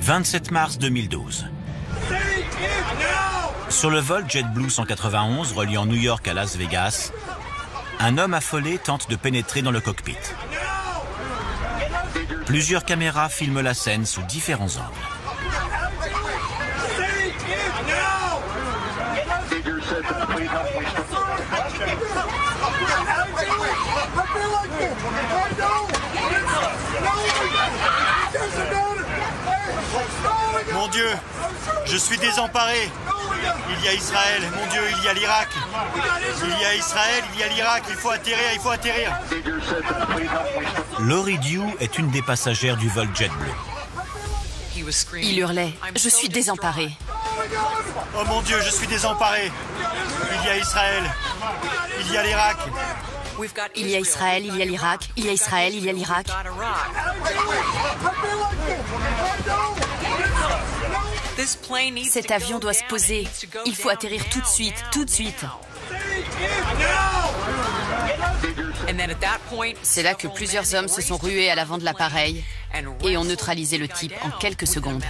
27 mars 2012. Sur le vol JetBlue 191 reliant New York à Las Vegas, un homme affolé tente de pénétrer dans le cockpit. Plusieurs caméras filment la scène sous différents angles. Mon Dieu, je suis désemparé. Il y a Israël, mon Dieu, il y a l'Irak. Il y a Israël, il y a l'Irak, il faut atterrir, il faut atterrir. Laurie Dew est une des passagères du vol JetBlue. Il hurlait « Je suis désemparé ». Oh mon Dieu, je suis désemparé. Il y a Israël, il y a l'Irak. Il y a Israël, il y a l'Irak, il y a Israël, il y a l'Irak. Cet avion doit se poser. Il faut atterrir tout de suite, tout de suite. C'est là que plusieurs hommes se sont rués à l'avant de l'appareil et ont neutralisé le type en quelques secondes.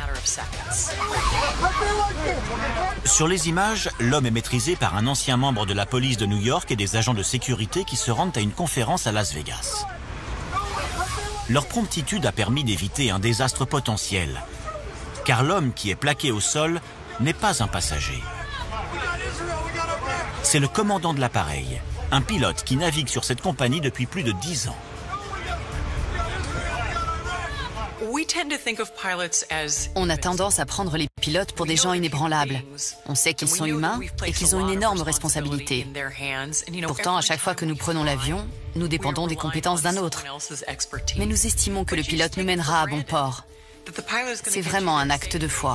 Sur les images, l'homme est maîtrisé par un ancien membre de la police de New York et des agents de sécurité qui se rendent à une conférence à Las Vegas. Leur promptitude a permis d'éviter un désastre potentiel, car l'homme qui est plaqué au sol n'est pas un passager. C'est le commandant de l'appareil, un pilote qui navigue sur cette compagnie depuis plus de 10 ans. On a tendance à prendre les pilotes pour des gens inébranlables. On sait qu'ils sont humains et qu'ils ont une énorme responsabilité. Pourtant, à chaque fois que nous prenons l'avion, nous dépendons des compétences d'un autre. Mais nous estimons que le pilote nous mènera à bon port. C'est vraiment un acte de foi.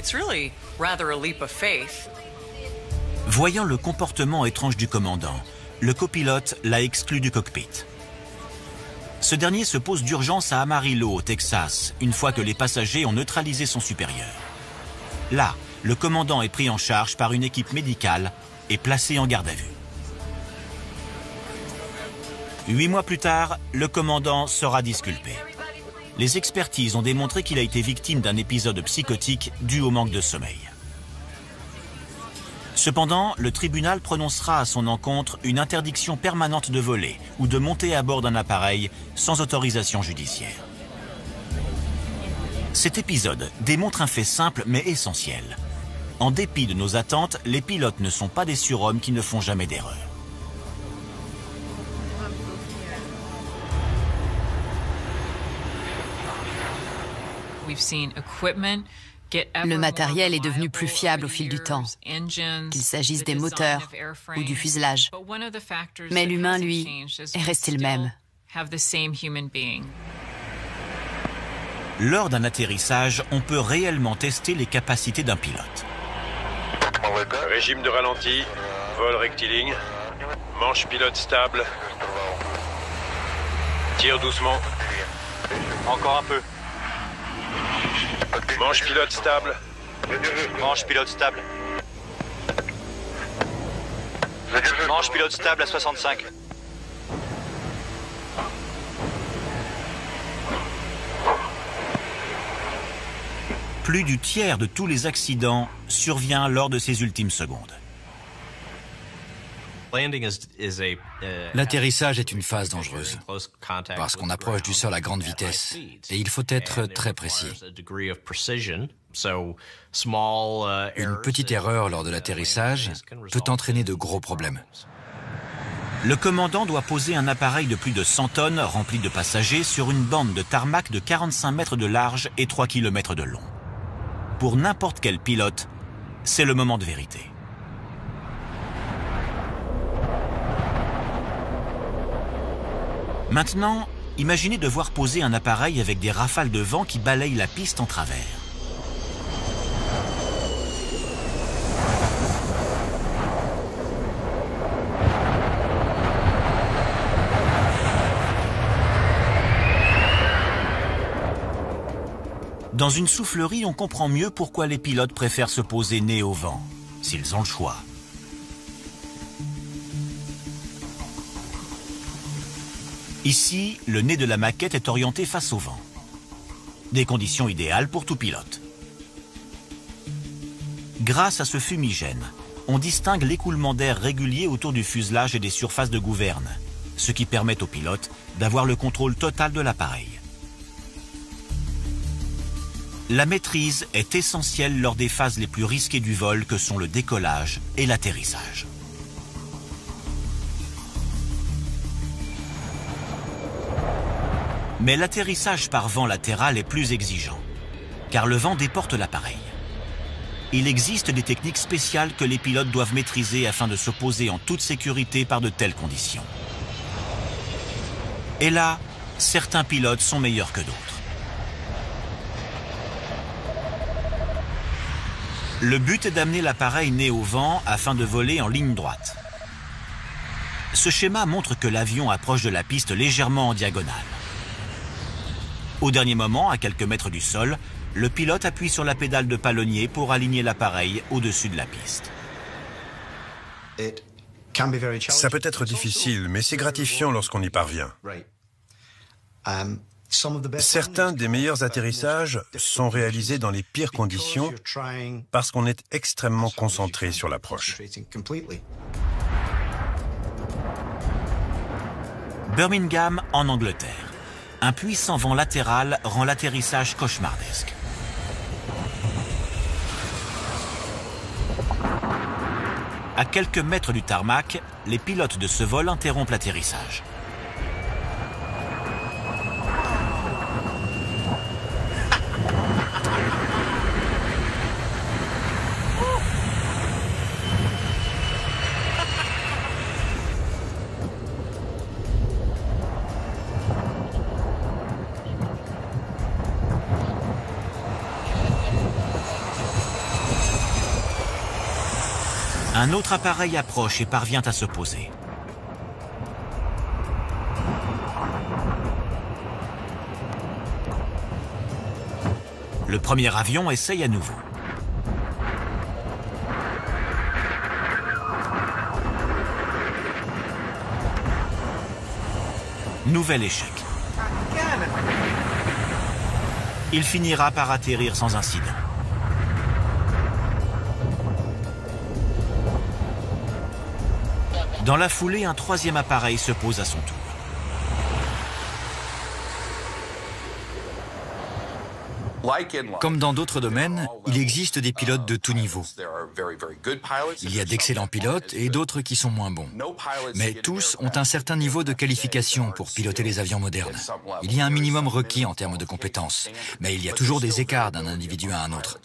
Voyant le comportement étrange du commandant, le copilote l'a exclu du cockpit. Ce dernier se pose d'urgence à Amarillo, au Texas, une fois que les passagers ont neutralisé son supérieur. Là, le commandant est pris en charge par une équipe médicale et placé en garde à vue. 8 mois plus tard, le commandant sera disculpé. Les expertises ont démontré qu'il a été victime d'un épisode psychotique dû au manque de sommeil. Cependant, le tribunal prononcera à son encontre une interdiction permanente de voler ou de monter à bord d'un appareil sans autorisation judiciaire. Cet épisode démontre un fait simple mais essentiel. En dépit de nos attentes, les pilotes ne sont pas des surhommes qui ne font jamais d'erreur. Le matériel est devenu plus fiable au fil du temps, qu'il s'agisse des moteurs ou du fuselage. Mais l'humain, lui, est resté le même. Lors d'un atterrissage, on peut réellement tester les capacités d'un pilote. Régime de ralenti, vol rectiligne, manche pilote stable. Tire doucement. Encore un peu. Manche pilote stable. Manche pilote stable. Manche pilote stable à 65. Plus du tiers de tous les accidents survient lors de ces ultimes secondes. L'atterrissage est une phase dangereuse parce qu'on approche du sol à grande vitesse et il faut être très précis. Une petite erreur lors de l'atterrissage peut entraîner de gros problèmes. Le commandant doit poser un appareil de plus de 100 tonnes rempli de passagers sur une bande de tarmac de 45 mètres de large et 3 km de long. Pour n'importe quel pilote, c'est le moment de vérité. Maintenant, imaginez devoir poser un appareil avec des rafales de vent qui balayent la piste en travers. Dans une soufflerie, on comprend mieux pourquoi les pilotes préfèrent se poser nez au vent, s'ils ont le choix. Ici, le nez de la maquette est orienté face au vent. Des conditions idéales pour tout pilote. Grâce à ce fumigène, on distingue l'écoulement d'air régulier autour du fuselage et des surfaces de gouverne, ce qui permet au pilote d'avoir le contrôle total de l'appareil. La maîtrise est essentielle lors des phases les plus risquées du vol que sont le décollage et l'atterrissage. Mais l'atterrissage par vent latéral est plus exigeant, car le vent déporte l'appareil. Il existe des techniques spéciales que les pilotes doivent maîtriser afin de se poser en toute sécurité par de telles conditions. Et là, certains pilotes sont meilleurs que d'autres. Le but est d'amener l'appareil nez au vent afin de voler en ligne droite. Ce schéma montre que l'avion approche de la piste légèrement en diagonale. Au dernier moment, à quelques mètres du sol, le pilote appuie sur la pédale de palonnier pour aligner l'appareil au-dessus de la piste. Ça peut être difficile, mais c'est gratifiant lorsqu'on y parvient. Certains des meilleurs atterrissages sont réalisés dans les pires conditions parce qu'on est extrêmement concentré sur l'approche. Birmingham, en Angleterre. Un puissant vent latéral rend l'atterrissage cauchemardesque. À quelques mètres du tarmac, les pilotes de ce vol interrompent l'atterrissage. Un autre appareil approche et parvient à se poser. Le premier avion essaye à nouveau. Nouvel échec. Il finira par atterrir sans incident. Dans la foulée, un troisième appareil se pose à son tour. Comme dans d'autres domaines, il existe des pilotes de tout niveau. Il y a d'excellents pilotes et d'autres qui sont moins bons. Mais tous ont un certain niveau de qualification pour piloter les avions modernes. Il y a un minimum requis en termes de compétences, mais il y a toujours des écarts d'un individu à un autre.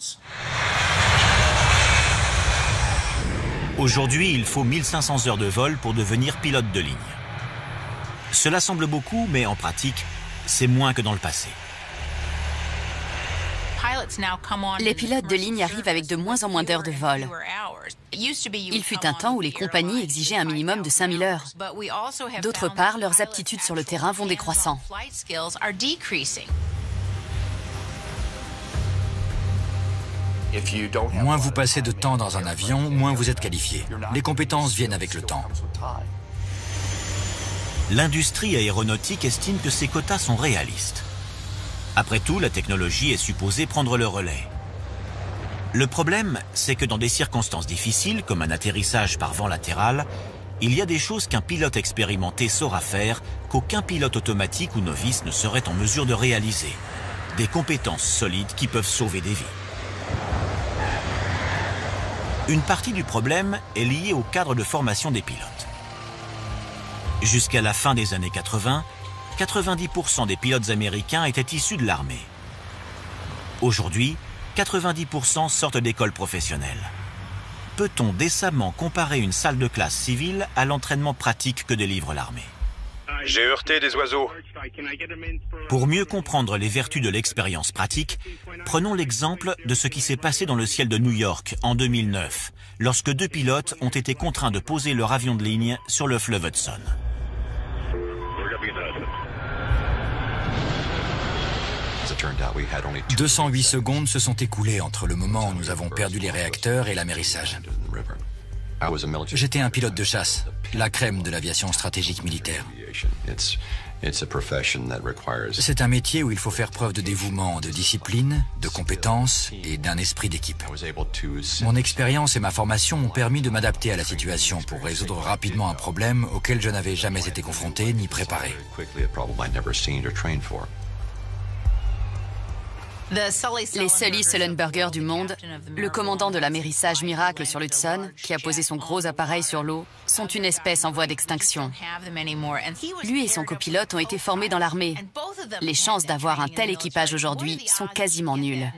Aujourd'hui, il faut 1500 heures de vol pour devenir pilote de ligne. Cela semble beaucoup, mais en pratique, c'est moins que dans le passé. Les pilotes de ligne arrivent avec de moins en moins d'heures de vol. Il fut un temps où les compagnies exigeaient un minimum de 5000 heures. D'autre part, leurs aptitudes sur le terrain vont décroissant. Moins vous passez de temps dans un avion, moins vous êtes qualifié. Les compétences viennent avec le temps. L'industrie aéronautique estime que ces quotas sont réalistes. Après tout, la technologie est supposée prendre le relais. Le problème, c'est que dans des circonstances difficiles, comme un atterrissage par vent latéral, il y a des choses qu'un pilote expérimenté saura faire, qu'aucun pilote automatique ou novice ne serait en mesure de réaliser. Des compétences solides qui peuvent sauver des vies. Une partie du problème est liée au cadre de formation des pilotes. Jusqu'à la fin des années 80, 90% des pilotes américains étaient issus de l'armée. Aujourd'hui, 90% sortent d'écoles professionnelles. Peut-on décemment comparer une salle de classe civile à l'entraînement pratique que délivre l'armée? J'ai heurté des oiseaux. Pour mieux comprendre les vertus de l'expérience pratique, prenons l'exemple de ce qui s'est passé dans le ciel de New York en 2009, lorsque deux pilotes ont été contraints de poser leur avion de ligne sur le fleuve Hudson. « 208 secondes se sont écoulées entre le moment où nous avons perdu les réacteurs et l'amérissage. J'étais un pilote de chasse, la crème de l'aviation stratégique militaire. C'est un métier où il faut faire preuve de dévouement, de discipline, de compétence et d'un esprit d'équipe. Mon expérience et ma formation m'ont permis de m'adapter à la situation pour résoudre rapidement un problème auquel je n'avais jamais été confronté ni préparé. Les Sully Sullenberger du monde, le commandant de l'amérissage Miracle sur l'Hudson, qui a posé son gros appareil sur l'eau, sont une espèce en voie d'extinction. Lui et son copilote ont été formés dans l'armée. Les chances d'avoir un tel équipage aujourd'hui sont quasiment nulles.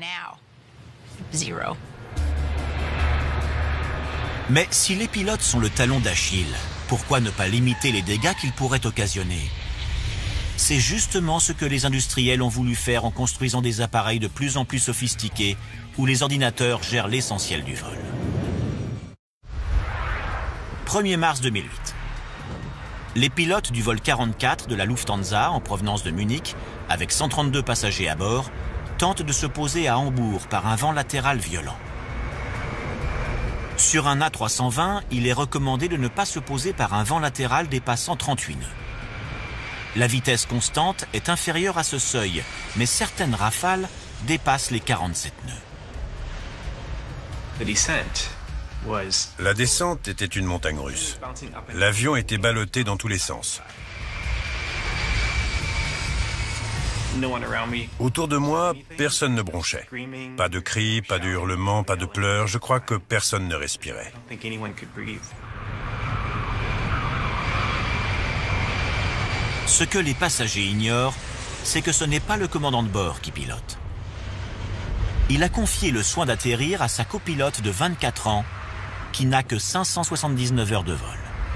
Mais si les pilotes sont le talon d'Achille, pourquoi ne pas limiter les dégâts qu'ils pourraient occasionner ? C'est justement ce que les industriels ont voulu faire en construisant des appareils de plus en plus sophistiqués où les ordinateurs gèrent l'essentiel du vol. 1er mars 2008. Les pilotes du vol 44 de la Lufthansa en provenance de Munich, avec 132 passagers à bord, tentent de se poser à Hambourg par un vent latéral violent. Sur un A320, il est recommandé de ne pas se poser par un vent latéral dépassant 38 nœuds. La vitesse constante est inférieure à ce seuil, mais certaines rafales dépassent les 47 nœuds. La descente était une montagne russe. L'avion était ballotté dans tous les sens. Autour de moi, personne ne bronchait. Pas de cris, pas de hurlements, pas de pleurs. Je crois que personne ne respirait. Ce que les passagers ignorent, c'est que ce n'est pas le commandant de bord qui pilote. Il a confié le soin d'atterrir à sa copilote de 24 ans, qui n'a que 579 heures de vol.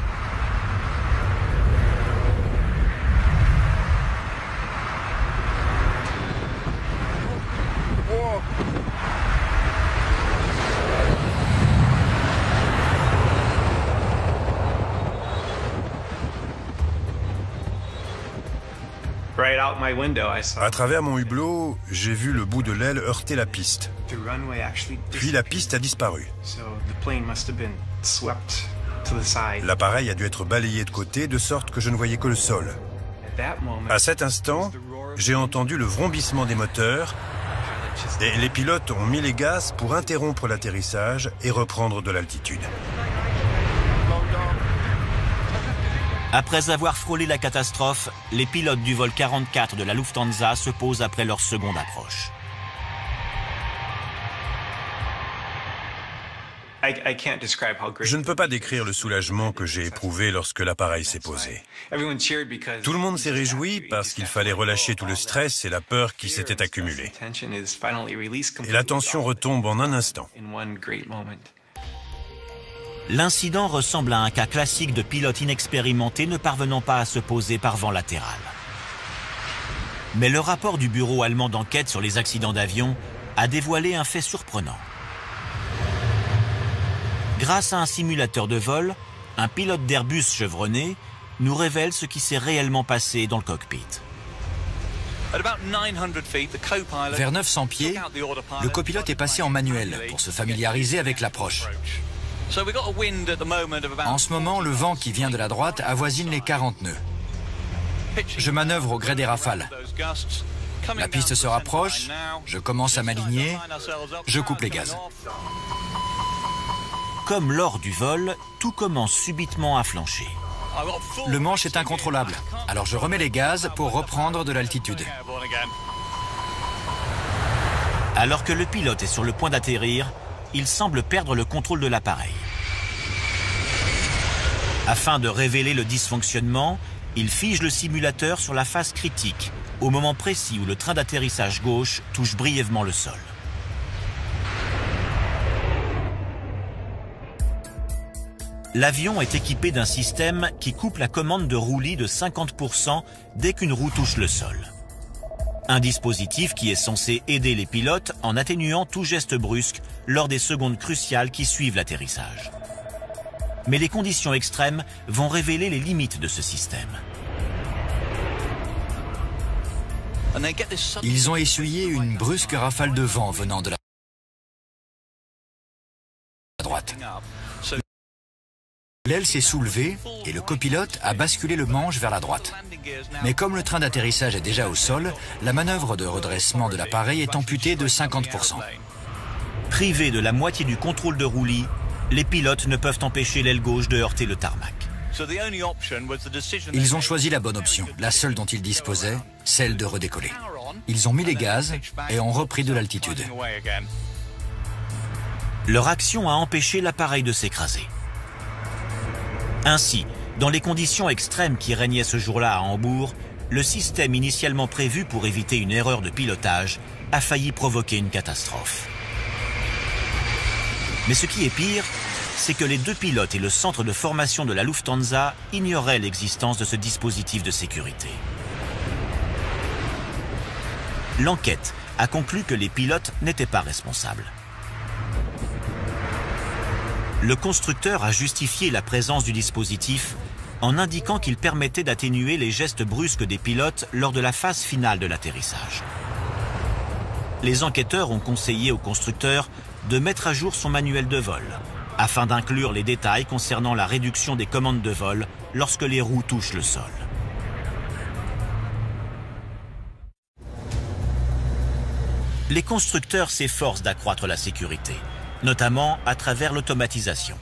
À travers mon hublot, j'ai vu le bout de l'aile heurter la piste. Puis la piste a disparu. L'appareil a dû être balayé de côté de sorte que je ne voyais que le sol. À cet instant, j'ai entendu le vrombissement des moteurs et les pilotes ont mis les gaz pour interrompre l'atterrissage et reprendre de l'altitude. Après avoir frôlé la catastrophe, les pilotes du vol 44 de la Lufthansa se posent après leur seconde approche. Je ne peux pas décrire le soulagement que j'ai éprouvé lorsque l'appareil s'est posé. Tout le monde s'est réjoui parce qu'il fallait relâcher tout le stress et la peur qui s'était accumulée. Et la tension retombe en un instant. L'incident ressemble à un cas classique de pilote inexpérimenté ne parvenant pas à se poser par vent latéral. Mais le rapport du bureau allemand d'enquête sur les accidents d'avion a dévoilé un fait surprenant. Grâce à un simulateur de vol, un pilote d'Airbus chevronné nous révèle ce qui s'est réellement passé dans le cockpit. Vers 900 pieds, le copilote est passé en manuel pour se familiariser avec l'approche. En ce moment, le vent qui vient de la droite avoisine les 40 nœuds. Je manœuvre au gré des rafales. La piste se rapproche, je commence à m'aligner, je coupe les gaz. Comme lors du vol, tout commence subitement à flancher. Le manche est incontrôlable, alors je remets les gaz pour reprendre de l'altitude. Alors que le pilote est sur le point d'atterrir, il semble perdre le contrôle de l'appareil. Afin de révéler le dysfonctionnement, il fige le simulateur sur la phase critique, au moment précis où le train d'atterrissage gauche touche brièvement le sol. L'avion est équipé d'un système qui coupe la commande de roulis de 50% dès qu'une roue touche le sol. Un dispositif qui est censé aider les pilotes en atténuant tout geste brusque lors des secondes cruciales qui suivent l'atterrissage. Mais les conditions extrêmes vont révéler les limites de ce système. Ils ont essuyé une brusque rafale de vent venant de la droite. L'aile s'est soulevée et le copilote a basculé le manche vers la droite. Mais comme le train d'atterrissage est déjà au sol, la manœuvre de redressement de l'appareil est amputée de 50%. Privés de la moitié du contrôle de roulis, les pilotes ne peuvent empêcher l'aile gauche de heurter le tarmac. Ils ont choisi la bonne option, la seule dont ils disposaient, celle de redécoller. Ils ont mis les gaz et ont repris de l'altitude. Leur action a empêché l'appareil de s'écraser. Ainsi, dans les conditions extrêmes qui régnaient ce jour-là à Hambourg, le système initialement prévu pour éviter une erreur de pilotage a failli provoquer une catastrophe. Mais ce qui est pire, c'est que les deux pilotes et le centre de formation de la Lufthansa ignoraient l'existence de ce dispositif de sécurité. L'enquête a conclu que les pilotes n'étaient pas responsables. Le constructeur a justifié la présence du dispositif en indiquant qu'il permettait d'atténuer les gestes brusques des pilotes lors de la phase finale de l'atterrissage. Les enquêteurs ont conseillé au constructeur de mettre à jour son manuel de vol, afin d'inclure les détails concernant la réduction des commandes de vol lorsque les roues touchent le sol. Les constructeurs s'efforcent d'accroître la sécurité, notamment à travers l'automatisation.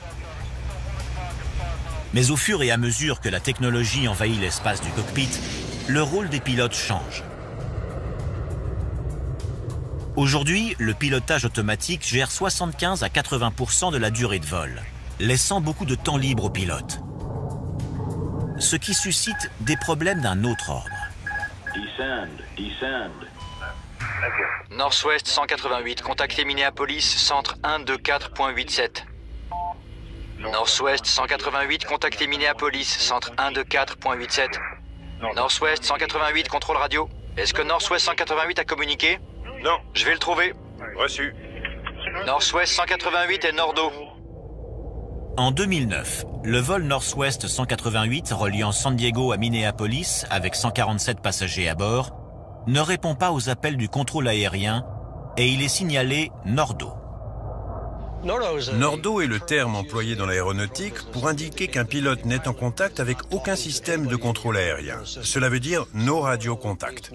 Mais au fur et à mesure que la technologie envahit l'espace du cockpit, le rôle des pilotes change. Aujourd'hui, le pilotage automatique gère 75 à 80% de la durée de vol, laissant beaucoup de temps libre aux pilotes. Ce qui suscite des problèmes d'un autre ordre. Northwest 188, contactez Minneapolis, centre 124.87. Northwest 188, contactez Minneapolis, centre 124.87. Northwest 188, contrôle radio. Est-ce que Northwest 188 a communiqué? Non. Je vais le trouver. Reçu. Northwest 188 est Nordo. En 2009, le vol Northwest 188 reliant San Diego à Minneapolis avec 147 passagers à bord ne répond pas aux appels du contrôle aérien et il est signalé Nordo. Nordo est le terme employé dans l'aéronautique pour indiquer qu'un pilote n'est en contact avec aucun système de contrôle aérien. Cela veut dire no radio contact.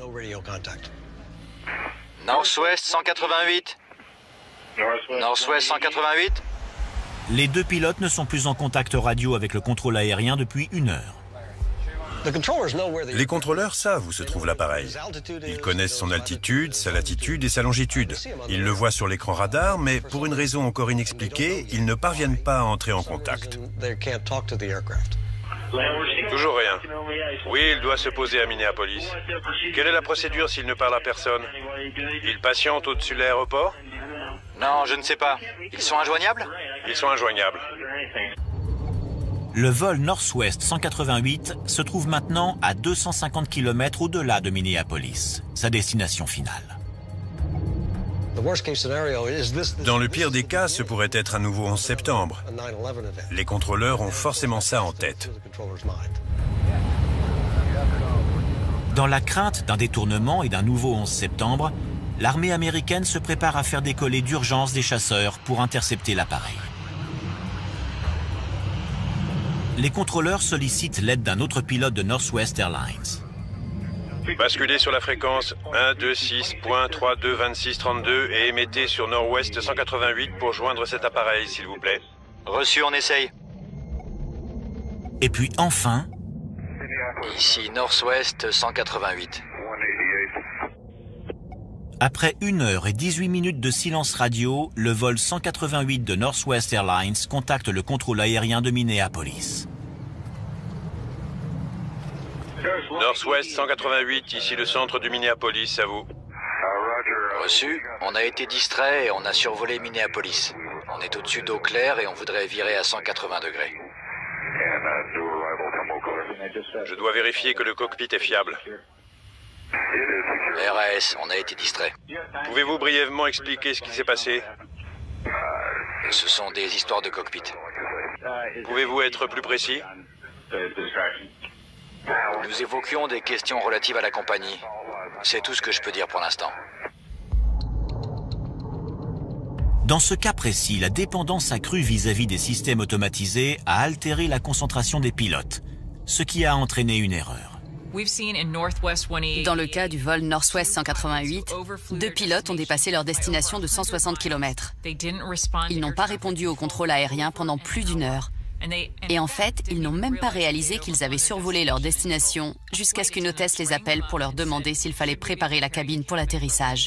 Northwest 188. Northwest 188. Les deux pilotes ne sont plus en contact radio avec le contrôle aérien depuis 1 heure. Les contrôleurs savent où se trouve l'appareil. Ils connaissent son altitude, sa latitude et sa longitude. Ils le voient sur l'écran radar, mais pour une raison encore inexpliquée, ils ne parviennent pas à entrer en contact. Toujours rien. Oui, il doit se poser à Minneapolis. Quelle est la procédure s'il ne parle à personne? Il patiente au-dessus de l'aéroport? Non, je ne sais pas. Ils sont injoignables? Ils sont injoignables. Le vol Northwest 188 se trouve maintenant à 250 km au-delà de Minneapolis, sa destination finale. Dans le pire des cas, ce pourrait être un nouveau 11 septembre. Les contrôleurs ont forcément ça en tête. Dans la crainte d'un détournement et d'un nouveau 11 septembre, l'armée américaine se prépare à faire décoller d'urgence des chasseurs pour intercepter l'appareil. Les contrôleurs sollicitent l'aide d'un autre pilote de Northwest Airlines. Basculez sur la fréquence 126.322632 et émettez sur Nord-Ouest 188 pour joindre cet appareil, s'il vous plaît. Reçu, on essaye. Et puis enfin... Ici Northwest 188. Après 1 heure et 18 minutes de silence radio, le vol 188 de Northwest Airlines contacte le contrôle aérien de Minneapolis. Northwest 188, ici le centre de Minneapolis, à vous. Reçu, on a été distrait et on a survolé Minneapolis. On est au-dessus d'eau claire et on voudrait virer à 180 degrés. Je dois vérifier que le cockpit est fiable. RAS, on a été distrait. Pouvez-vous brièvement expliquer ce qui s'est passé? Ce sont des histoires de cockpit. Pouvez-vous être plus précis? Nous évoquions des questions relatives à la compagnie. C'est tout ce que je peux dire pour l'instant. Dans ce cas précis, la dépendance accrue vis-à-vis des systèmes automatisés a altéré la concentration des pilotes, ce qui a entraîné une erreur. Dans le cas du vol Northwest 188, 2 pilotes ont dépassé leur destination de 160 km. Ils n'ont pas répondu au contrôle aérien pendant plus d'1 heure. Et en fait, ils n'ont même pas réalisé qu'ils avaient survolé leur destination jusqu'à ce qu'une hôtesse les appelle pour leur demander s'il fallait préparer la cabine pour l'atterrissage.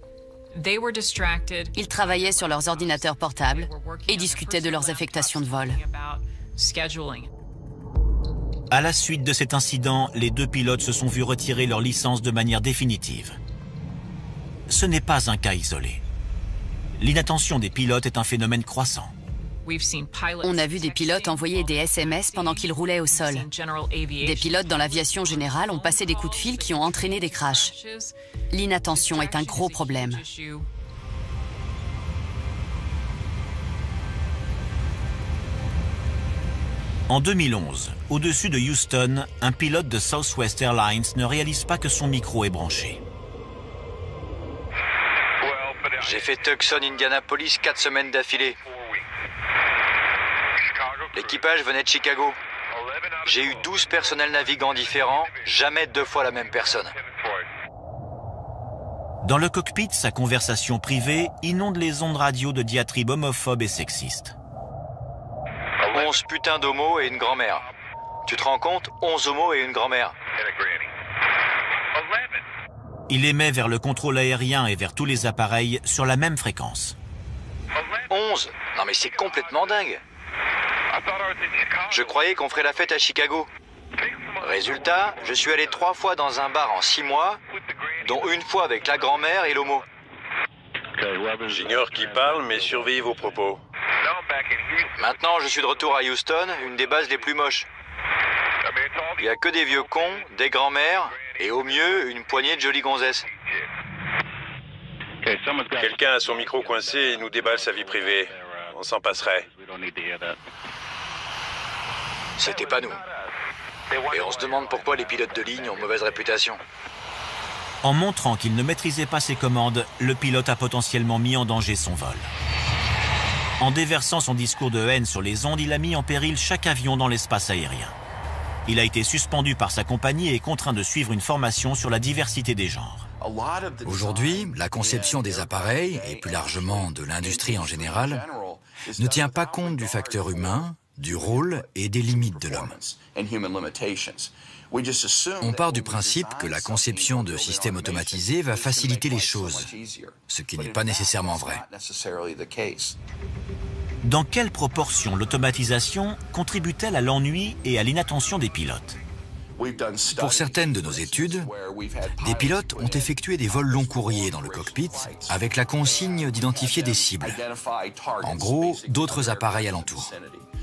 Ils travaillaient sur leurs ordinateurs portables et discutaient de leurs affectations de vol. À la suite de cet incident, les 2 pilotes se sont vus retirer leur licence de manière définitive. Ce n'est pas un cas isolé. L'inattention des pilotes est un phénomène croissant. On a vu des pilotes envoyer des SMS pendant qu'ils roulaient au sol. Des pilotes dans l'aviation générale ont passé des coups de fil qui ont entraîné des crashs. L'inattention est un gros problème. En 2011, au-dessus de Houston, un pilote de Southwest Airlines ne réalise pas que son micro est branché. J'ai fait Tucson, Indianapolis 4 semaines d'affilée. L'équipage venait de Chicago. J'ai eu 12 personnels navigants différents, jamais 2 fois la même personne. Dans le cockpit, sa conversation privée inonde les ondes radio de diatribes homophobes et sexistes. 11 putains d'homos et une grand-mère. Tu te rends compte? 11 homos et une grand-mère. Il émet vers le contrôle aérien et vers tous les appareils sur la même fréquence. 11? Non mais c'est complètement dingue. Je croyais qu'on ferait la fête à Chicago. Résultat, je suis allé 3 fois dans un bar en 6 mois, dont une fois avec la grand-mère et l'homo. J'ignore qui parle, mais surveillez vos propos. Maintenant, je suis de retour à Houston, une des bases les plus moches. Il n'y a que des vieux cons, des grand-mères, et au mieux, une poignée de jolies gonzesses. Quelqu'un a son micro coincé et nous déballe sa vie privée. On s'en passerait. C'était pas nous. Et on se demande pourquoi les pilotes de ligne ont mauvaise réputation. En montrant qu'il ne maîtrisait pas ses commandes, le pilote a potentiellement mis en danger son vol. En déversant son discours de haine sur les ondes, il a mis en péril chaque avion dans l'espace aérien. Il a été suspendu par sa compagnie et contraint de suivre une formation sur la diversité des genres. Aujourd'hui, la conception des appareils, et plus largement de l'industrie en général, ne tient pas compte du facteur humain, du rôle et des limites de l'homme. On part du principe que la conception de systèmes automatisés va faciliter les choses, ce qui n'est pas nécessairement vrai. Dans quelle proportion l'automatisation contribue-t-elle à l'ennui et à l'inattention des pilotes? Pour certaines de nos études, des pilotes ont effectué des vols long courriers dans le cockpit avec la consigne d'identifier des cibles. En gros, d'autres appareils alentours.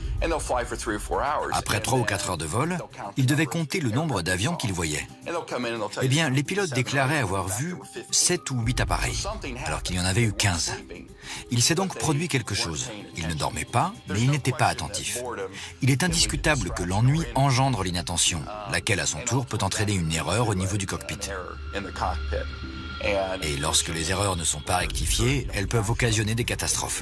Après 3 ou 4 heures de vol, ils devaient compter le nombre d'avions qu'ils voyaient. Eh bien, les pilotes déclaraient avoir vu 7 ou 8 appareils, alors qu'il y en avait eu 15. Il s'est donc produit quelque chose. Ils ne dormaient pas, mais ils n'étaient pas attentifs. Il est indiscutable que l'ennui engendre l'inattention, laquelle à son tour peut entraîner une erreur au niveau du cockpit. Et lorsque les erreurs ne sont pas rectifiées, elles peuvent occasionner des catastrophes.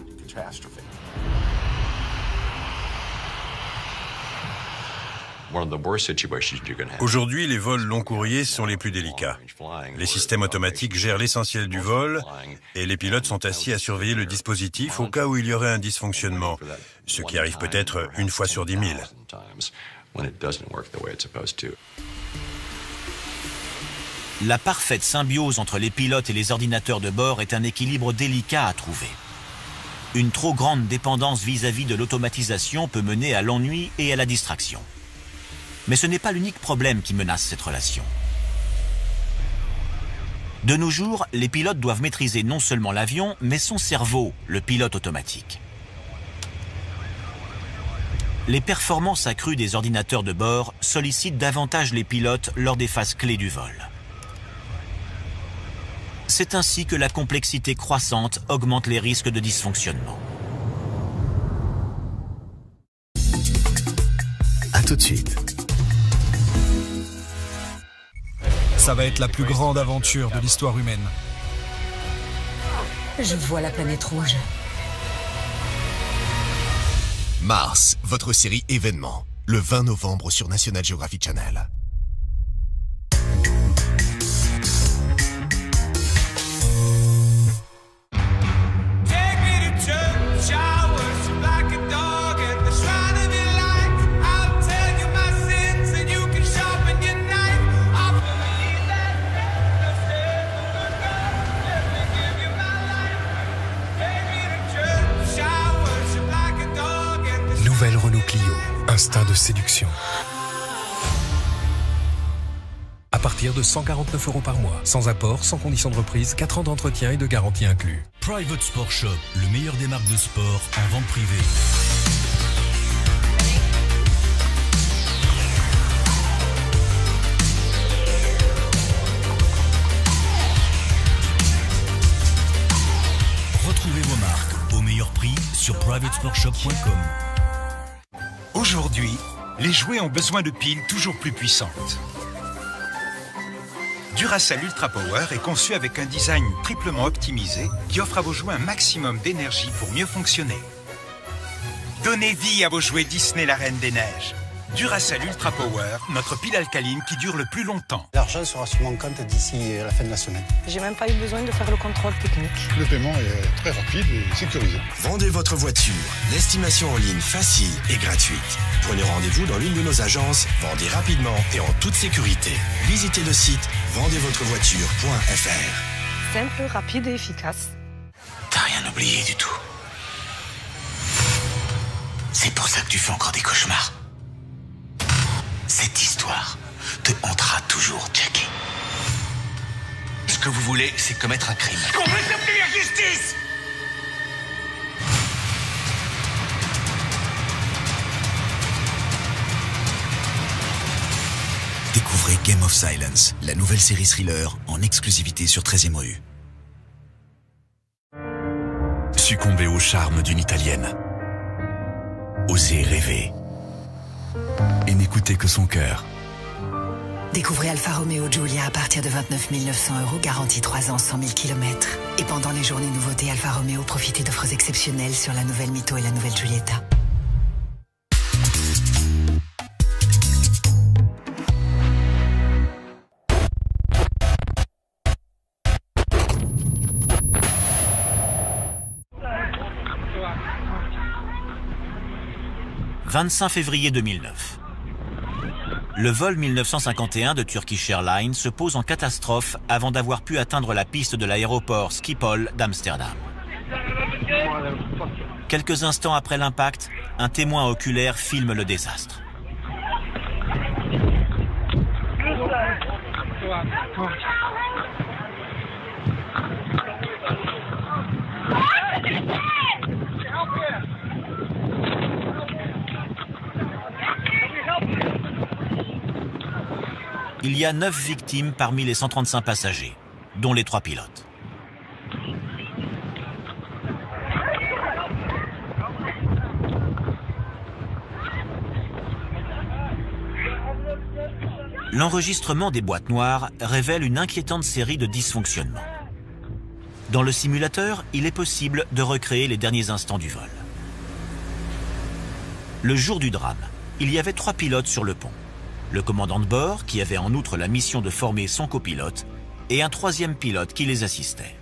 Aujourd'hui, les vols long courriers sont les plus délicats. Les systèmes automatiques gèrent l'essentiel du vol et les pilotes sont assis à surveiller le dispositif au cas où il y aurait un dysfonctionnement, ce qui arrive peut-être 1 fois sur 10 000. La parfaite symbiose entre les pilotes et les ordinateurs de bord est un équilibre délicat à trouver. Une trop grande dépendance vis-à-vis de l'automatisation peut mener à l'ennui et à la distraction. Mais ce n'est pas l'unique problème qui menace cette relation. De nos jours, les pilotes doivent maîtriser non seulement l'avion, mais son cerveau, le pilote automatique. Les performances accrues des ordinateurs de bord sollicitent davantage les pilotes lors des phases clés du vol. C'est ainsi que la complexité croissante augmente les risques de dysfonctionnement. À tout de suite. Ça va être la plus grande aventure de l'histoire humaine. Je vois la planète rouge. Mars, votre série événement, le 20 novembre sur National Geographic Channel. destin de séduction. À partir de 149 € par mois, sans apport, sans condition de reprise, 4 ans d'entretien et de garantie inclus. Private Sport Shop, le meilleur des marques de sport en vente privée. Retrouvez vos marques au meilleur prix sur privatesportshop.com. Aujourd'hui, les jouets ont besoin de piles toujours plus puissantes. Duracell Ultra Power est conçu avec un design triplement optimisé qui offre à vos jouets un maximum d'énergie pour mieux fonctionner. Donnez vie à vos jouets Disney la Reine des Neiges. Duracell Ultra Power, notre pile alcaline qui dure le plus longtemps. L'argent sera sur mon compte d'ici la fin de la semaine. J'ai même pas eu besoin de faire le contrôle technique. Le paiement est très rapide et sécurisé. Vendez votre voiture. L'estimation en ligne facile et gratuite. Prenez rendez-vous dans l'une de nos agences. Vendez rapidement et en toute sécurité. Visitez le site vendezvotrevoiture.fr. Simple, rapide et efficace. T'as rien oublié du tout. C'est pour ça que tu fais encore des cauchemars. Cette histoire te hantera toujours, Jackie. Ce que vous voulez, c'est commettre un crime. Qu'on veut obtenir justice! Découvrez Game of Silence, la nouvelle série thriller en exclusivité sur 13e rue. Succombez au charme d'une Italienne. Osez rêver. Et n'écoutez que son cœur. Découvrez Alfa Romeo Giulia à partir de 29 900 €, garantie 3 ans, 100 000 km. Et pendant les journées nouveautés Alfa Romeo, profitez d'offres exceptionnelles sur la nouvelle Mito et la nouvelle Giulietta. « 25 février 2009. Le vol 1951 de Turkish Airlines se pose en catastrophe avant d'avoir pu atteindre la piste de l'aéroport Schiphol d'Amsterdam. Quelques instants après l'impact, un témoin oculaire filme le désastre. Il y a 9 victimes parmi les 135 passagers, dont les 3 pilotes. L'enregistrement des boîtes noires révèle une inquiétante série de dysfonctionnements. Dans le simulateur, il est possible de recréer les derniers instants du vol. Le jour du drame, il y avait 3 pilotes sur le pont. Le commandant de bord, qui avait en outre la mission de former son copilote, et un 3e pilote qui les assistait.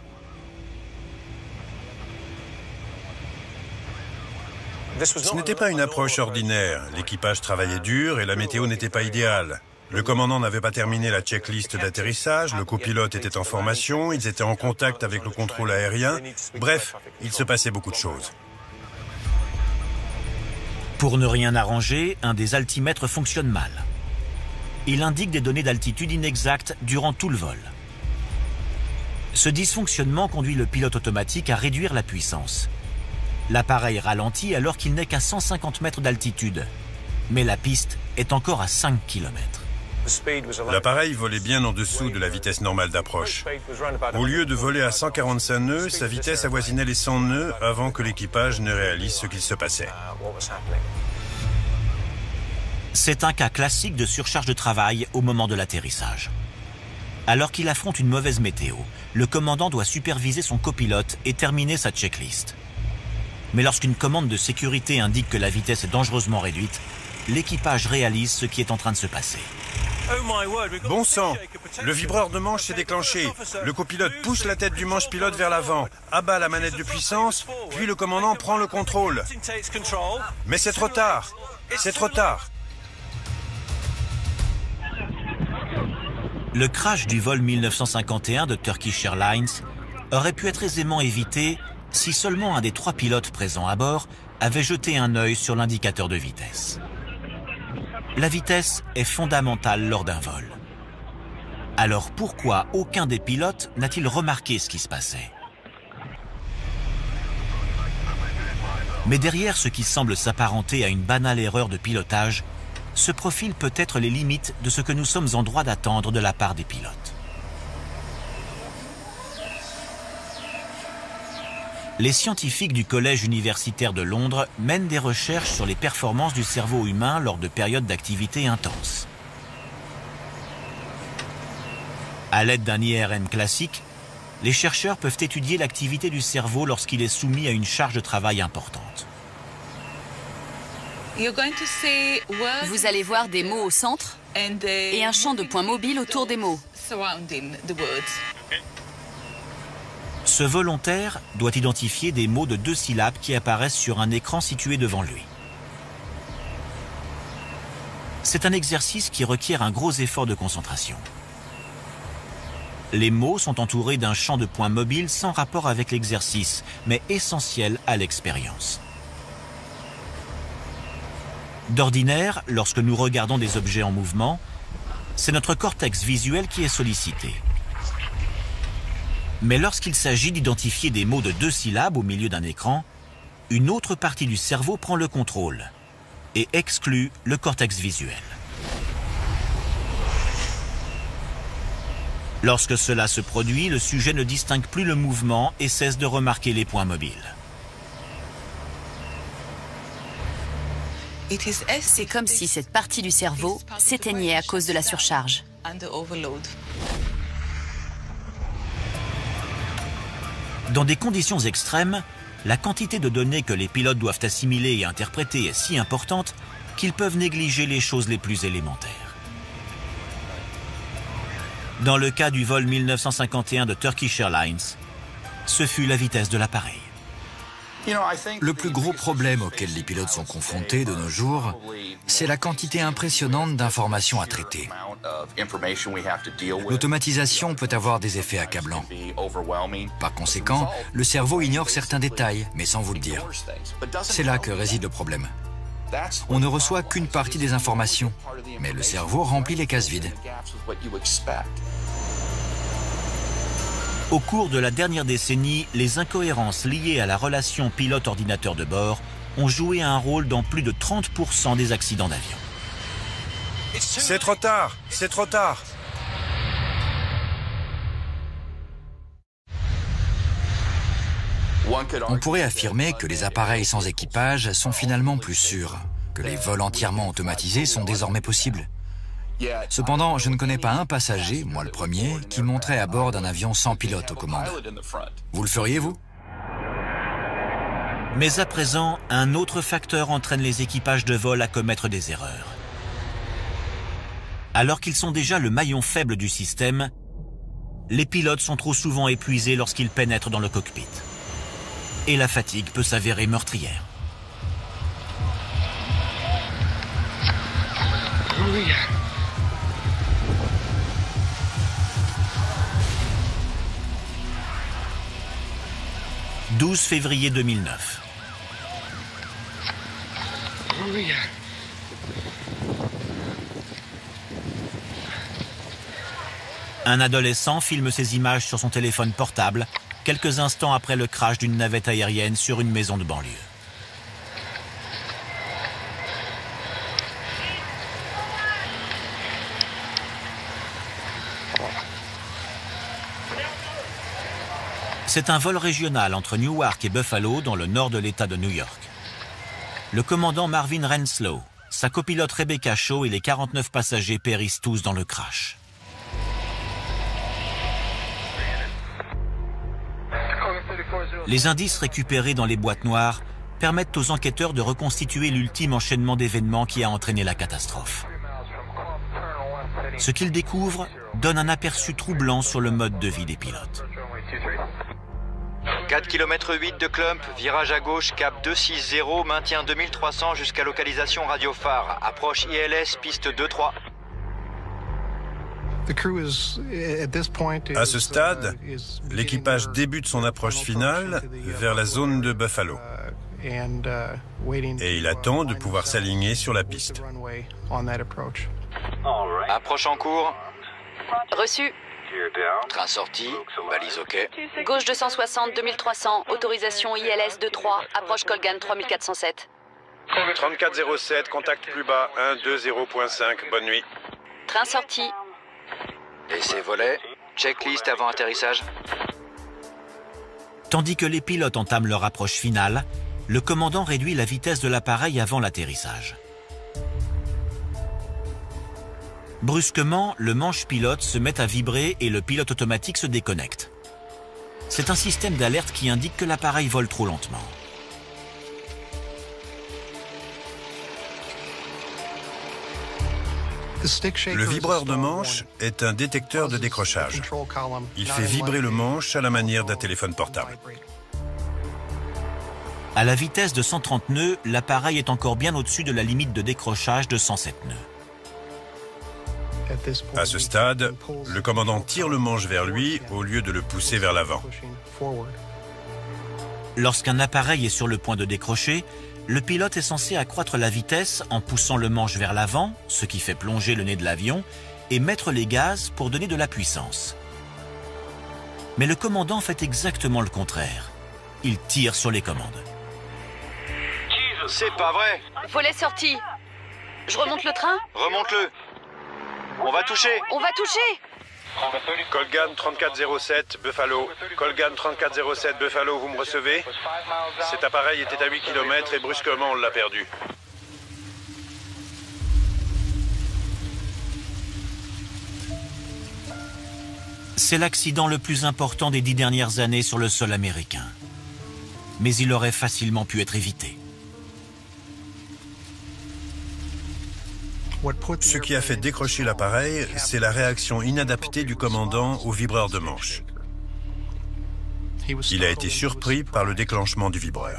Ce n'était pas une approche ordinaire. L'équipage travaillait dur et la météo n'était pas idéale. Le commandant n'avait pas terminé la checklist d'atterrissage, le copilote était en formation, ils étaient en contact avec le contrôle aérien. Bref, il se passait beaucoup de choses. Pour ne rien arranger, un des altimètres fonctionne mal. Il indique des données d'altitude inexactes durant tout le vol. Ce dysfonctionnement conduit le pilote automatique à réduire la puissance. L'appareil ralentit alors qu'il n'est qu'à 150 mètres d'altitude, mais la piste est encore à 5 km. L'appareil volait bien en dessous de la vitesse normale d'approche. Au lieu de voler à 145 nœuds, sa vitesse avoisinait les 100 nœuds avant que l'équipage ne réalise ce qu'il se passait. C'est un cas classique de surcharge de travail au moment de l'atterrissage. Alors qu'il affronte une mauvaise météo, le commandant doit superviser son copilote et terminer sa checklist. Mais lorsqu'une commande de sécurité indique que la vitesse est dangereusement réduite, l'équipage réalise ce qui est en train de se passer. Bon sang, le vibreur de manche s'est déclenché. Le copilote pousse la tête du manche-pilote vers l'avant, abat la manette de puissance, puis le commandant prend le contrôle. Mais c'est trop tard, c'est trop tard. Le crash du vol 1951 de Turkish Airlines aurait pu être aisément évité si seulement un des 3 pilotes présents à bord avait jeté un œil sur l'indicateur de vitesse. La vitesse est fondamentale lors d'un vol. Alors pourquoi aucun des pilotes n'a-t-il remarqué ce qui se passait? Mais derrière ce qui semble s'apparenter à une banale erreur de pilotage, se profilent peut-être les limites de ce que nous sommes en droit d'attendre de la part des pilotes. Les scientifiques du Collège universitaire de Londres mènent des recherches sur les performances du cerveau humain lors de périodes d'activité intense. À l'aide d'un IRM classique, les chercheurs peuvent étudier l'activité du cerveau lorsqu'il est soumis à une charge de travail importante. Vous allez voir des mots au centre et un champ de points mobiles autour des mots. Ce volontaire doit identifier des mots de 2 syllabes qui apparaissent sur un écran situé devant lui. C'est un exercice qui requiert un gros effort de concentration. Les mots sont entourés d'un champ de points mobiles sans rapport avec l'exercice, mais essentiel à l'expérience. D'ordinaire, lorsque nous regardons des objets en mouvement, c'est notre cortex visuel qui est sollicité. Mais lorsqu'il s'agit d'identifier des mots de 2 syllabes au milieu d'un écran, une autre partie du cerveau prend le contrôle et exclut le cortex visuel. Lorsque cela se produit, le sujet ne distingue plus le mouvement et cesse de remarquer les points mobiles. C'est comme si cette partie du cerveau s'éteignait à cause de la surcharge. Dans des conditions extrêmes, la quantité de données que les pilotes doivent assimiler et interpréter est si importante qu'ils peuvent négliger les choses les plus élémentaires. Dans le cas du vol 1951 de Turkish Airlines, ce fut la vitesse de l'appareil. Le plus gros problème auquel les pilotes sont confrontés de nos jours, c'est la quantité impressionnante d'informations à traiter. L'automatisation peut avoir des effets accablants. Par conséquent, le cerveau ignore certains détails, mais sans vous le dire. C'est là que réside le problème. On ne reçoit qu'une partie des informations, mais le cerveau remplit les cases vides. Au cours de la dernière décennie, les incohérences liées à la relation pilote-ordinateur de bord ont joué un rôle dans plus de 30% des accidents d'avion. C'est trop tard, c'est trop tard. On pourrait affirmer que les appareils sans équipage sont finalement plus sûrs, que les vols entièrement automatisés sont désormais possibles. Cependant, je ne connais pas un passager, moi le premier, qui monterait à bord d'un avion sans pilote aux commandes. Vous le feriez, vous? Mais à présent, un autre facteur entraîne les équipages de vol à commettre des erreurs. Alors qu'ils sont déjà le maillon faible du système, les pilotes sont trop souvent épuisés lorsqu'ils pénètrent dans le cockpit. Et la fatigue peut s'avérer meurtrière. Oui. 12 février 2009. Oui. Un adolescent filme ses images sur son téléphone portable quelques instants après le crash d'une navette aérienne sur une maison de banlieue. C'est un vol régional entre Newark et Buffalo dans le nord de l'État de New York. Le commandant Marvin Renslow, sa copilote Rebecca Shaw et les 49 passagers périssent tous dans le crash. Les indices récupérés dans les boîtes noires permettent aux enquêteurs de reconstituer l'ultime enchaînement d'événements qui a entraîné la catastrophe. Ce qu'ils découvrent donne un aperçu troublant sur le mode de vie des pilotes. 4 km 8 de Clump, virage à gauche, cap 260, maintien 2300 jusqu'à localisation radio phare. Approche ILS, piste 2-3. À ce stade, l'équipage débute son approche finale vers la zone de Buffalo. Et il attend de pouvoir s'aligner sur la piste. Approche en cours. Reçu. Train sorti. Balise OK. Gauche 260, 2300. Autorisation ILS 23. Approche Colgan 3407. 3407, contact plus bas, 120.5, bonne nuit. Train sorti. Essai volet. Checklist avant atterrissage. Tandis que les pilotes entament leur approche finale, le commandant réduit la vitesse de l'appareil avant l'atterrissage. Brusquement, le manche pilote se met à vibrer et le pilote automatique se déconnecte. C'est un système d'alerte qui indique que l'appareil vole trop lentement. Le vibreur de manche est un détecteur de décrochage. Il fait vibrer le manche à la manière d'un téléphone portable. À la vitesse de 130 nœuds, l'appareil est encore bien au-dessus de la limite de décrochage de 107 nœuds. À ce stade, le commandant tire le manche vers lui au lieu de le pousser vers l'avant. Lorsqu'un appareil est sur le point de décrocher, le pilote est censé accroître la vitesse en poussant le manche vers l'avant, ce qui fait plonger le nez de l'avion, et mettre les gaz pour donner de la puissance. Mais le commandant fait exactement le contraire. Il tire sur les commandes. C'est pas vrai. Volet sorti. Je remonte le train? Remonte-le. On va toucher. On va toucher. Colgan 3407, Buffalo. Colgan 3407, Buffalo, vous me recevez? Cet appareil était à 8 km et brusquement on l'a perdu. C'est l'accident le plus important des 10 dernières années sur le sol américain. Mais il aurait facilement pu être évité. Ce qui a fait décrocher l'appareil, c'est la réaction inadaptée du commandant au vibreur de manche. Il a été surpris par le déclenchement du vibreur.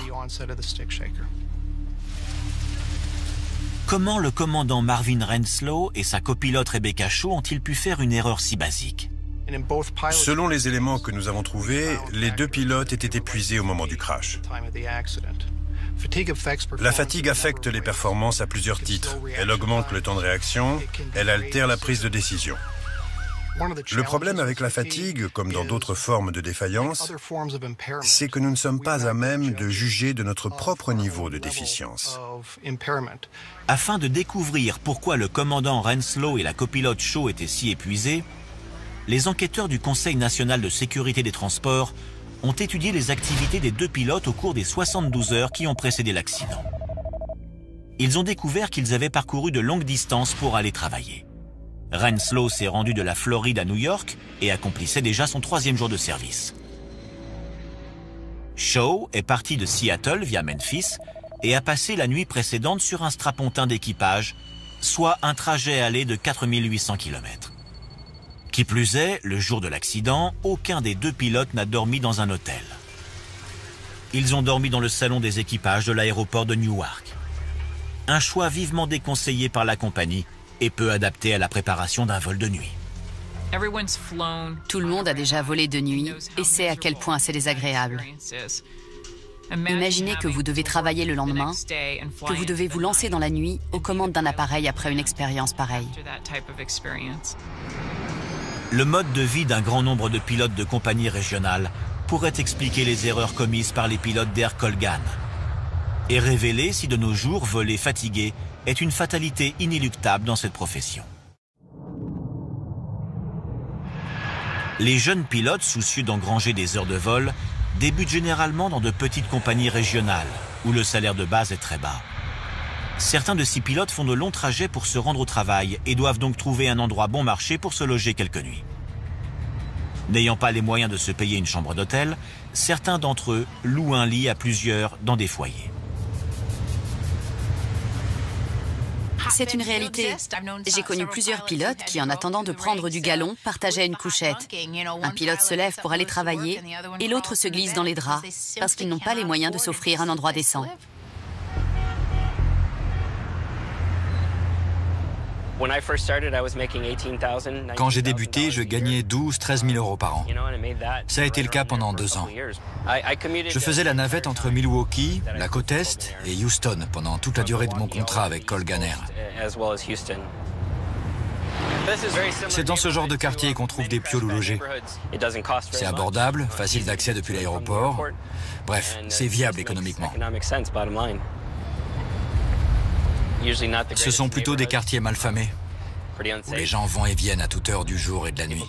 Comment le commandant Marvin Renslow et sa copilote Rebecca Shaw ont-ils pu faire une erreur si basique? Selon les éléments que nous avons trouvés, les deux pilotes étaient épuisés au moment du crash. La fatigue affecte les performances à plusieurs titres. Elle augmente le temps de réaction, elle altère la prise de décision. Le problème avec la fatigue, comme dans d'autres formes de défaillance, c'est que nous ne sommes pas à même de juger de notre propre niveau de déficience. Afin de découvrir pourquoi le commandant Renslow et la copilote Shaw étaient si épuisés, les enquêteurs du Conseil national de sécurité des transports ont étudié les activités des deux pilotes au cours des 72 heures qui ont précédé l'accident. Ils ont découvert qu'ils avaient parcouru de longues distances pour aller travailler. Renslow s'est rendu de la Floride à New York et accomplissait déjà son 3e jour de service. Shaw est parti de Seattle via Memphis et a passé la nuit précédente sur un strapontin d'équipage, soit un trajet aller de 4800 km. Qui plus est, le jour de l'accident, aucun des deux pilotes n'a dormi dans un hôtel. Ils ont dormi dans le salon des équipages de l'aéroport de Newark. Un choix vivement déconseillé par la compagnie et peu adapté à la préparation d'un vol de nuit. Tout le monde a déjà volé de nuit et sait à quel point c'est désagréable. Imaginez que vous devez travailler le lendemain, que vous devez vous lancer dans la nuit aux commandes d'un appareil après une expérience pareille. Le mode de vie d'un grand nombre de pilotes de compagnies régionales pourrait expliquer les erreurs commises par les pilotes d'Air Colgan et révéler si de nos jours voler fatigué est une fatalité inéluctable dans cette profession. Les jeunes pilotes soucieux d'engranger des heures de vol débutent généralement dans de petites compagnies régionales où le salaire de base est très bas. Certains de ces pilotes font de longs trajets pour se rendre au travail et doivent donc trouver un endroit bon marché pour se loger quelques nuits. N'ayant pas les moyens de se payer une chambre d'hôtel, certains d'entre eux louent un lit à plusieurs dans des foyers. C'est une réalité. J'ai connu plusieurs pilotes qui, en attendant de prendre du galon, partageaient une couchette. Un pilote se lève pour aller travailler et l'autre se glisse dans les draps parce qu'ils n'ont pas les moyens de s'offrir un endroit décent. Quand j'ai débuté, je gagnais 12-13 000 euros par an. Ça a été le cas pendant 2 ans. Je faisais la navette entre Milwaukee, la côte Est, et Houston pendant toute la durée de mon contrat avec Colgan Air. C'est dans ce genre de quartier qu'on trouve des pioles où loger. C'est abordable, facile d'accès depuis l'aéroport. Bref, c'est viable économiquement. Ce sont plutôt des quartiers malfamés, où les gens vont et viennent à toute heure du jour et de la nuit.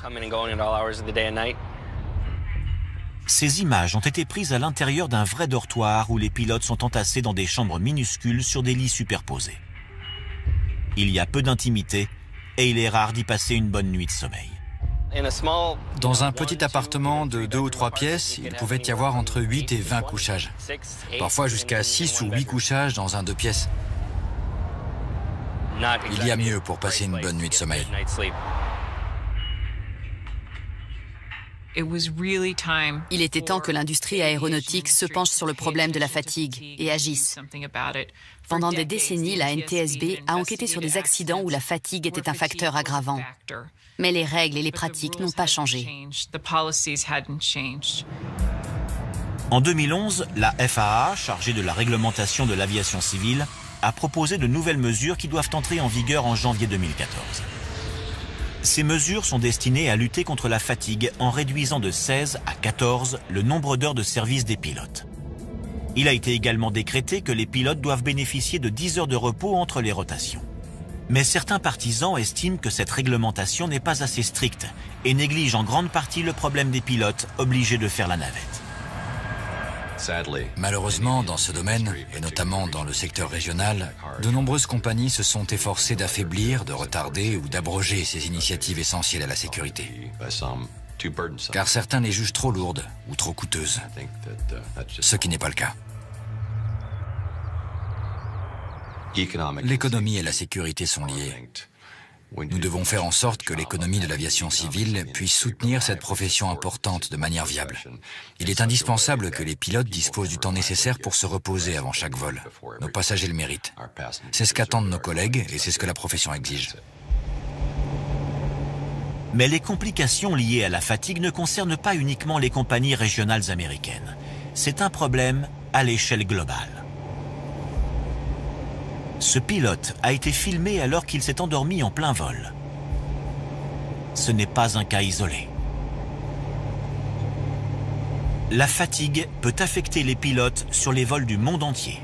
Ces images ont été prises à l'intérieur d'un vrai dortoir où les pilotes sont entassés dans des chambres minuscules sur des lits superposés. Il y a peu d'intimité et il est rare d'y passer une bonne nuit de sommeil. Dans un petit appartement de 2 ou 3 pièces, il pouvait y avoir entre 8 et 20 couchages. Parfois jusqu'à 6 ou 8 couchages dans un 2 pièces. Il y a mieux pour passer une bonne nuit de sommeil. Il était temps que l'industrie aéronautique se penche sur le problème de la fatigue et agisse. Pendant des décennies, la NTSB a enquêté sur des accidents où la fatigue était un facteur aggravant. Mais les règles et les pratiques n'ont pas changé. En 2011, la FAA, chargée de la réglementation de l'aviation civile, a proposé de nouvelles mesures qui doivent entrer en vigueur en janvier 2014. Ces mesures sont destinées à lutter contre la fatigue en réduisant de 16 à 14 le nombre d'heures de service des pilotes. Il a été également décrété que les pilotes doivent bénéficier de 10 heures de repos entre les rotations. Mais certains partisans estiment que cette réglementation n'est pas assez stricte et néglige en grande partie le problème des pilotes obligés de faire la navette. Malheureusement, dans ce domaine, et notamment dans le secteur régional, de nombreuses compagnies se sont efforcées d'affaiblir, de retarder ou d'abroger ces initiatives essentielles à la sécurité. Car certains les jugent trop lourdes ou trop coûteuses, ce qui n'est pas le cas. L'économie et la sécurité sont liées. Nous devons faire en sorte que l'économie de l'aviation civile puisse soutenir cette profession importante de manière viable. Il est indispensable que les pilotes disposent du temps nécessaire pour se reposer avant chaque vol. Nos passagers le méritent. C'est ce qu'attendent nos collègues et c'est ce que la profession exige. Mais les complications liées à la fatigue ne concernent pas uniquement les compagnies régionales américaines. C'est un problème à l'échelle globale. Ce pilote a été filmé alors qu'il s'est endormi en plein vol. Ce n'est pas un cas isolé. La fatigue peut affecter les pilotes sur les vols du monde entier.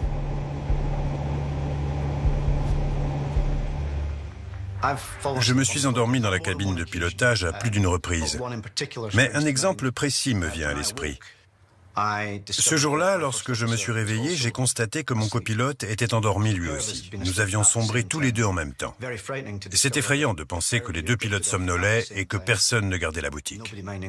Je me suis endormi dans la cabine de pilotage à plus d'une reprise. Mais un exemple précis me vient à l'esprit. Ce jour-là, lorsque je me suis réveillé, j'ai constaté que mon copilote était endormi lui aussi. Nous avions sombré tous les deux en même temps. C'est effrayant de penser que les 2 pilotes somnolaient et que personne ne gardait la boutique.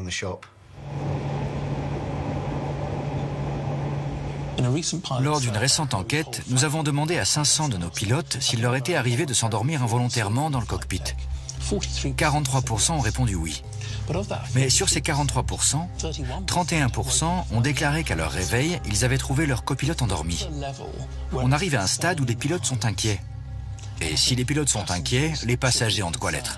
Lors d'une récente enquête, nous avons demandé à 500 de nos pilotes s'il leur était arrivé de s'endormir involontairement dans le cockpit. 43% ont répondu oui. Mais sur ces 43%, 31% ont déclaré qu'à leur réveil, ils avaient trouvé leur copilote endormi. On arrive à un stade où les pilotes sont inquiets. Et si les pilotes sont inquiets, les passagers ont de quoi l'être.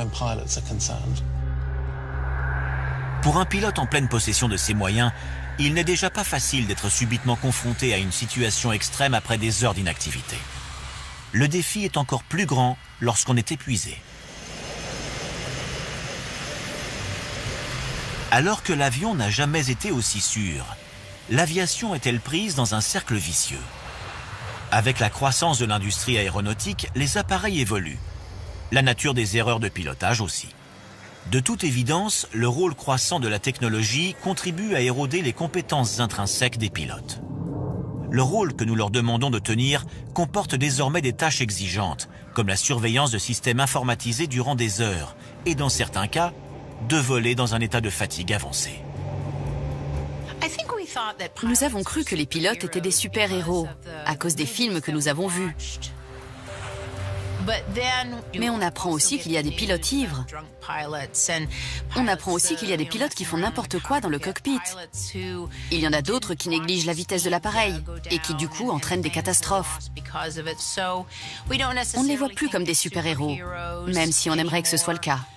Pour un pilote en pleine possession de ses moyens, il n'est déjà pas facile d'être subitement confronté à une situation extrême après des heures d'inactivité. Le défi est encore plus grand lorsqu'on est épuisé. Alors que l'avion n'a jamais été aussi sûr, l'aviation est-elle prise dans un cercle vicieux? Avec la croissance de l'industrie aéronautique, les appareils évoluent. La nature des erreurs de pilotage aussi. De toute évidence, le rôle croissant de la technologie contribue à éroder les compétences intrinsèques des pilotes. Le rôle que nous leur demandons de tenir comporte désormais des tâches exigeantes, comme la surveillance de systèmes informatisés durant des heures, et dans certains cas, de voler dans un état de fatigue avancée. Nous avons cru que les pilotes étaient des super-héros à cause des films que nous avons vus. Mais on apprend aussi qu'il y a des pilotes ivres. On apprend aussi qu'il y a des pilotes qui font n'importe quoi dans le cockpit. Il y en a d'autres qui négligent la vitesse de l'appareil et qui du coup entraînent des catastrophes. On ne les voit plus comme des super-héros, même si on aimerait que ce soit le cas.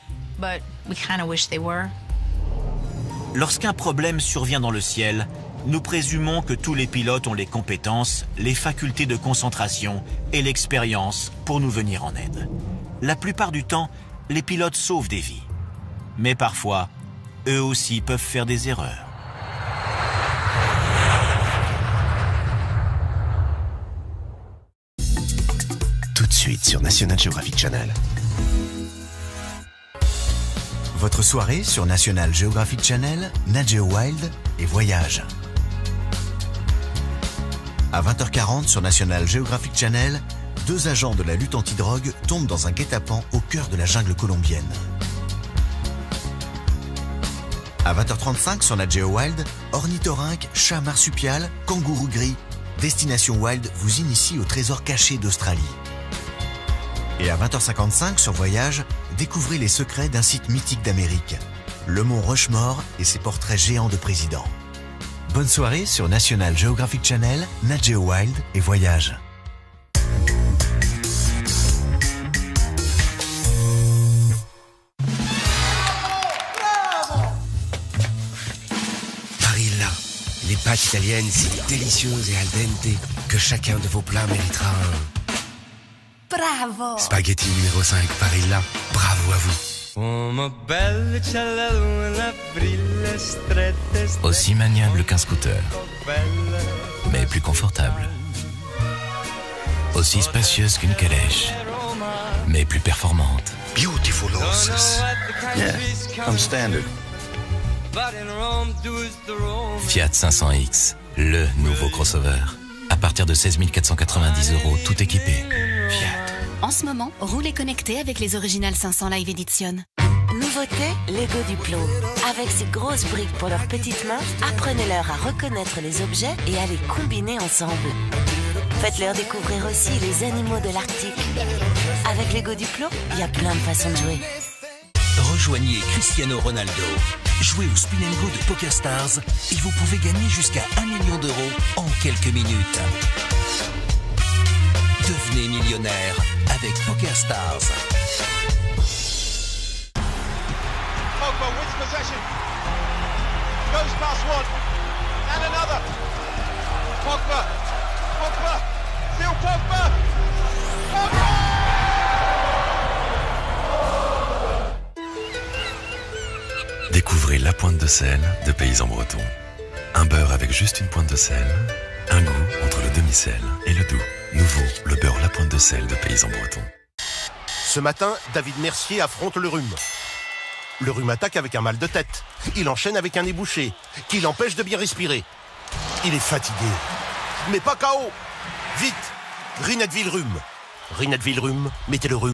Lorsqu'un problème survient dans le ciel, nous présumons que tous les pilotes ont les compétences, les facultés de concentration et l'expérience pour nous venir en aide. La plupart du temps, les pilotes sauvent des vies. Mais parfois, eux aussi peuvent faire des erreurs. Tout de suite sur National Geographic Channel. Votre soirée sur National Geographic Channel, Nat Geo Wild et Voyage. À 20h40 sur National Geographic Channel, 2 agents de la lutte antidrogue tombent dans un guet-apens au cœur de la jungle colombienne. À 20h35 sur Nat Geo Wild, ornithorynque, chat marsupial, kangourou gris, Destination Wild vous initie au trésor caché d'Australie. Et à 20h55 sur Voyage, découvrez les secrets d'un site mythique d'Amérique, le mont Rushmore et ses portraits géants de présidents. Bonne soirée sur National Geographic Channel, Nat Geo Wild et Voyage. Barilla, les pâtes italiennes si délicieuses et al dente que chacun de vos plats méritera un... Bravo! Spaghetti numéro 5 Barilla, bravo à vous. Aussi maniable qu'un scooter, mais plus confortable. Aussi spacieuse qu'une calèche, mais plus performante. Beautiful horses. Yeah, comme standard. Fiat 500X, le nouveau crossover. À partir de 16 490 €, tout équipé. Fiat. En ce moment, roulez connecté avec les Original 500 Live Edition. Nouveauté, Lego Duplo. Avec ses grosses briques pour leurs petites mains, apprenez-leur à reconnaître les objets et à les combiner ensemble. Faites-leur découvrir aussi les animaux de l'Arctique. Avec Lego Duplo, il y a plein de façons de jouer. Rejoignez Cristiano Ronaldo. Jouez au Spin & Go de PokerStars et vous pouvez gagner jusqu'à 1 million € en quelques minutes. Devenez millionnaire avec PokerStars. Pogba wins possession. Goes past one. And another. Pogba. Pogba. Still Pogba. Pogba! Découvrez la pointe de sel de Paysans Bretons. Un beurre avec juste une pointe de sel, un goût entre le demi-sel et le doux. Nouveau, le beurre La Pointe de Sel de Paysans Bretons. Ce matin, David Mercier affronte le rhume. Le rhume attaque avec un mal de tête. Il enchaîne avec un nez bouché, qui l'empêche de bien respirer. Il est fatigué, mais pas KO. Vite, Rineteville Rhume. Rineteville Rhume, mettez le rhume